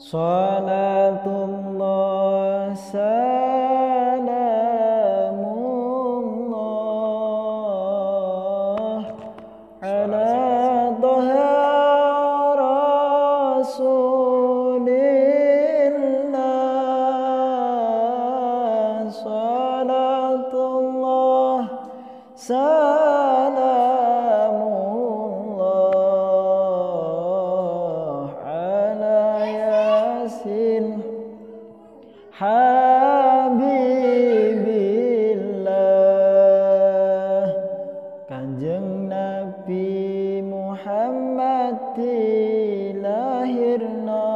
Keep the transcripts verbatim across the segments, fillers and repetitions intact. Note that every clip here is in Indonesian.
Salatullah salamullah ala Taha Rasulillah. Salatullah salamullah ala Yasin Habibillah. Kanjeng Nabi Muhammad dilahirna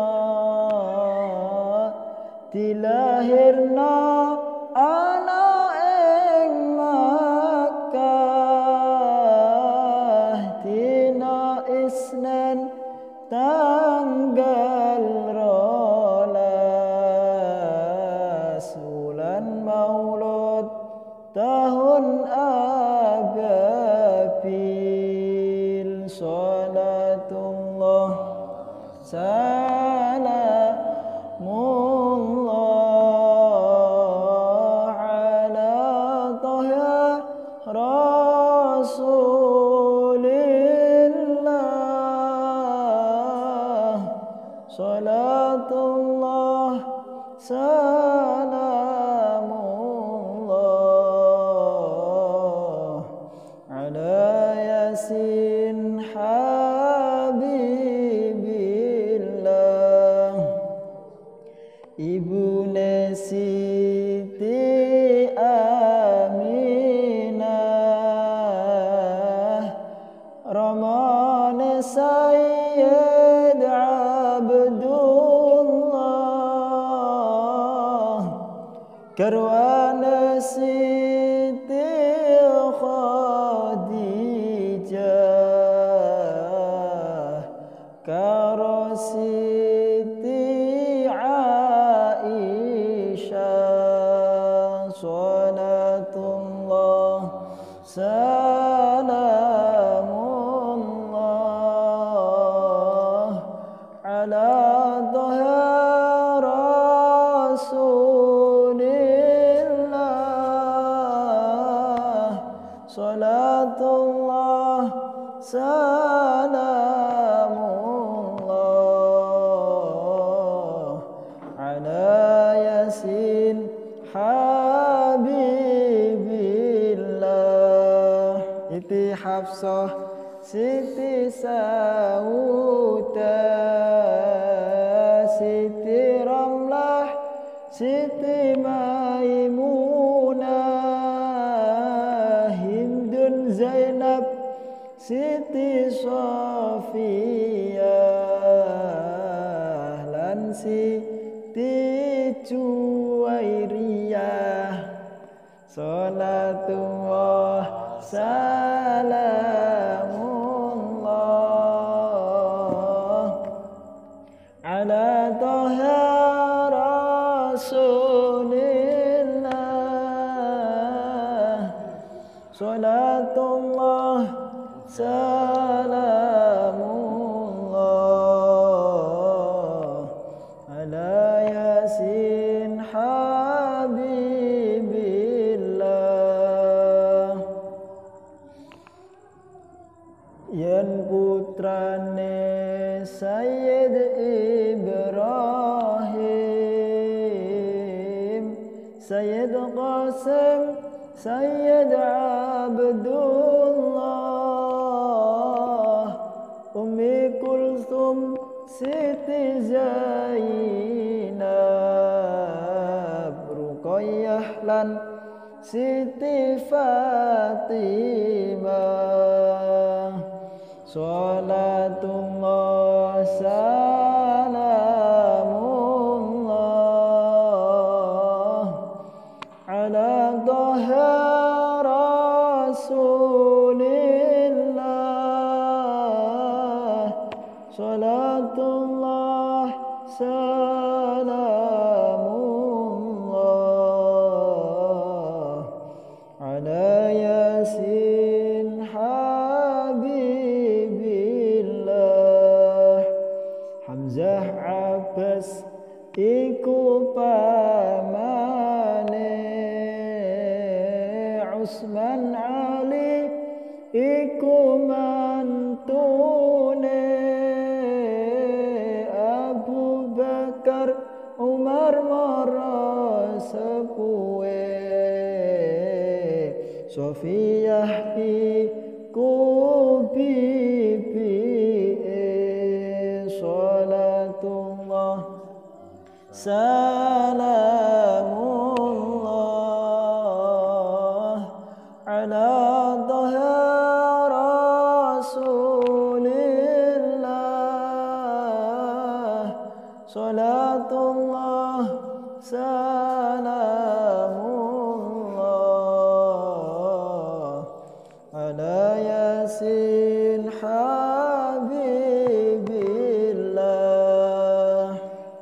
dilahirna ana ing Makkah dina Isnin tanggal rolas wulan Maulud tahun Ababil. Salatullah salamullah ala Taha Rasulillah. Salatullah salamullah ala Yasin Habibillah. Ibune Siti Aminah Ramane Sayyid Abdullah Karwane Siti Khadijah karo Siti Aisyah. Salatullah salamullah ala Taha Rasulillah. Salatullah salamullah ala Yasin Habibillah. Siti Hafsah Siti Saudah Siti Ramlah Siti Maimunah Hindun Zainab Siti Sofiyah lan Siti Juwairiyah. Salatullah salamullah ala Taha Rasulillah. Salatullah salamullah ala Yasin Habibillah. Yen putrane Sayyid Ibrahim Sayyid Qasim Sayyid Abdullah Ummi Kulthum Siti Zainab Ruqayyah lan Siti Fatimah. Salatullah salamullah ala Taha Rasulillah. Salatullah salamullah ala Yasin Habibillah. Hamzah Abbas iku pamane, Utsman Ali iku mantune, Abu Bakar Umar mara sepuhe, Sofiyah iku bibie. Salatullah salamullah ala dhaha rasulillah. Salatullah salamullah ala Yasin habibillah.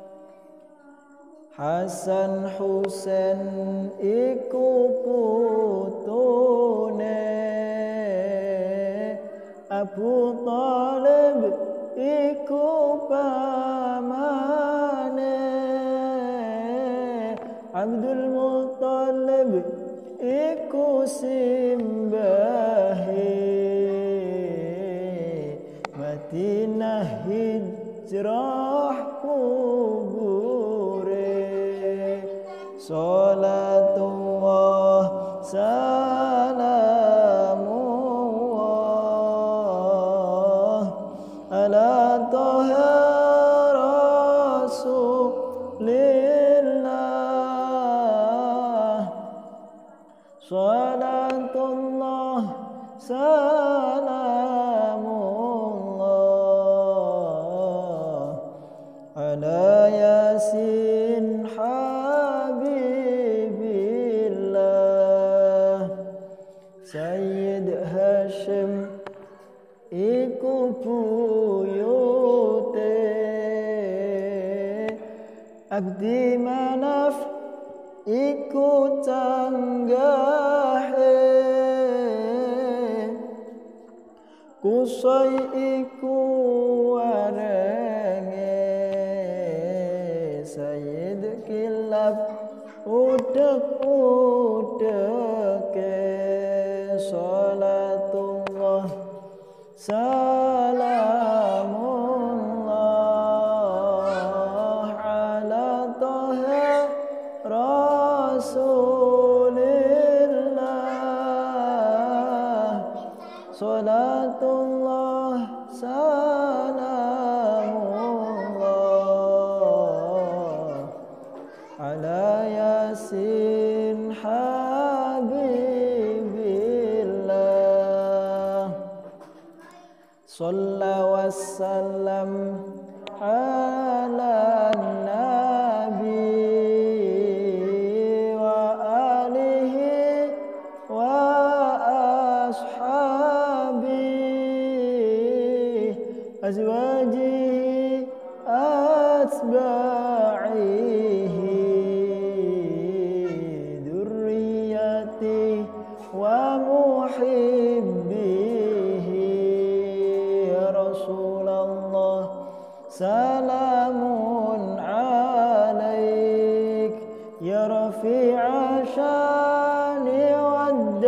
Hasan Husain iku putune, Abu Thalib iku pamane, Abdul Muttalib iku simbahe, Madinah hijrah kubure. Salatullah salamullah ala Taha rasulillah. Salatullah salamullah ala Yasin habibillah. Sayyid Hashim iku buyute, Abdi Manaf iku tanggahe, Qusay iku warenge, Sayyid Kilab udek-udeke. Salatullah salamullah ala Taha rasulillah. Salatullah salamullah ala Yasin habibillah. Shalla wassalam ala nabi wa alihi wa ashabi, azwajihi atba'ihi, durriyati wa muhibbihi. Ya Rasulullah salamun alaik, ya rafi'a syani wad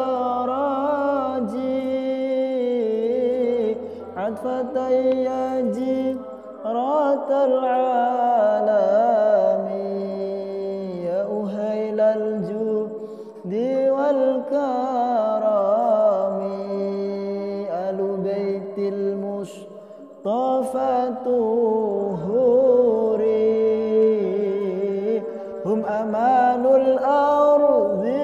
daraji, atfatay yaji ratal alami, ya uhailal judi wal karami, alu baitil mustafa tuhuri, hum amanul ardi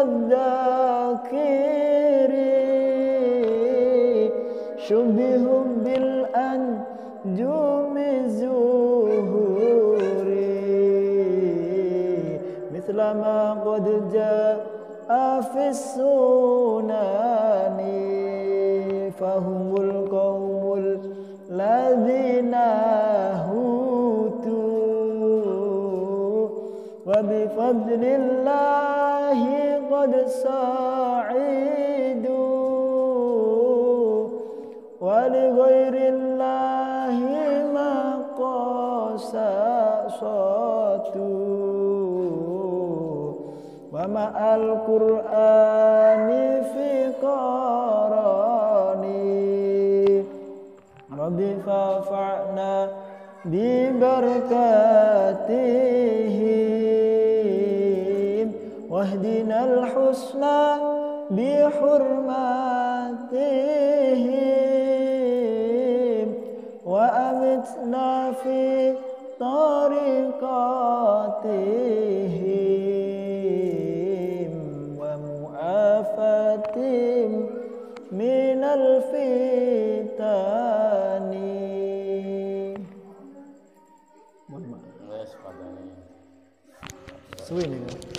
fadzakiri, syubihum bil anjumi zuhuri, mithla ma qad jaa fis sunani, fahumul qawmul ladzina hutu, wa bifadlillahi qad sa'idu, wa li ghairillahi ma qasa ma'al Qur'ani fi qarani Rabbi fa'fa'na bi barakatihim wahdinal husna bi hurmatihim wa amitna fi tariqatihim wa mu'afatim minal fitani. Mohon maaf. Suwi nih.